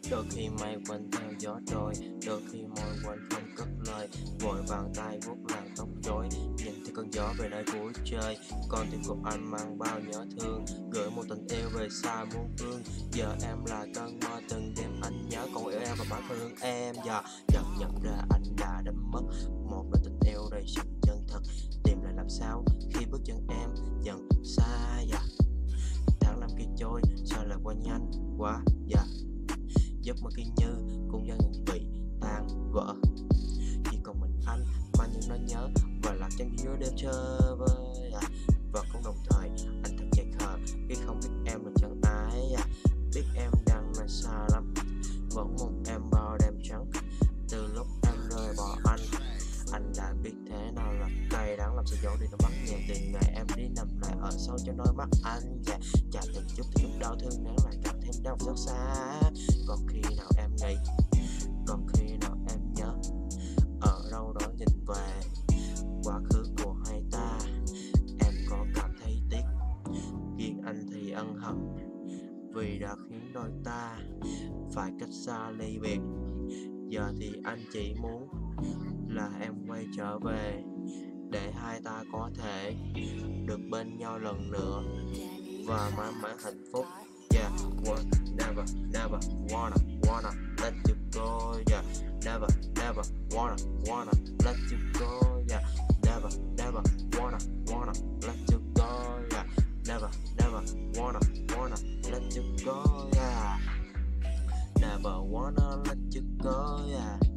Đôi khi mây quanh theo gió trôi, đôi khi môi quanh không cất lời. Vội vàng tay vuốt làn tóc rối, nhìn theo cơn gió về nơi vui chơi. Con tim của anh mang bao nhớ thương, gửi một tình yêu về xa muôn phương. Giờ em là cơn mơ từng đêm anh nhớ, còn yêu em và mãi thương em. Giờ chợt nhận ra anh đã đánh mất một đời tình yêu đầy sự chân thật. Tìm lại làm sao khi bước chân em dần xa dạ. Tháng năm kia trôi sao lại qua nhanh quá dạ. Giấc mơ kia như cũng dần bị tan vỡ, chỉ còn mình anh mang những nỗi nhớ và lạc chân giữa đêm chơi vơi à. Và cũng đồng thời anh thật dại khờ khi không biết em là chân ái à. Biết em đang là xa lắm, vẫn mong em bao đêm trắng. Từ lúc em rời bỏ anh đã biết thế nào là cay đắng, làm sao dỗ đi nó bắt nhẹ từng ngày em đi nằm lại ở sâu trong đôi mắt anh dạ. Chả từng chút thì chút đau thương nén lại càng thêm đau xót xa. Còn khi nào em nghĩ, còn khi nào em nhớ, ở đâu đó nhìn về quá khứ của hai ta, em có cảm thấy tiếc. Riêng anh thì ân hận vì đã khiến đôi ta phải cách xa ly biệt. Giờ thì anh chỉ muốn là em quay trở về để hai ta có thể được bên nhau lần nữa và mãi mãi hạnh phúc. Yeah, never, never wanna let you go. Yeah, never, never wanna let you go. Yeah, never, never wanna let you go. Yeah, never, never wanna let you go. Yeah, never wanna let you go. Yeah.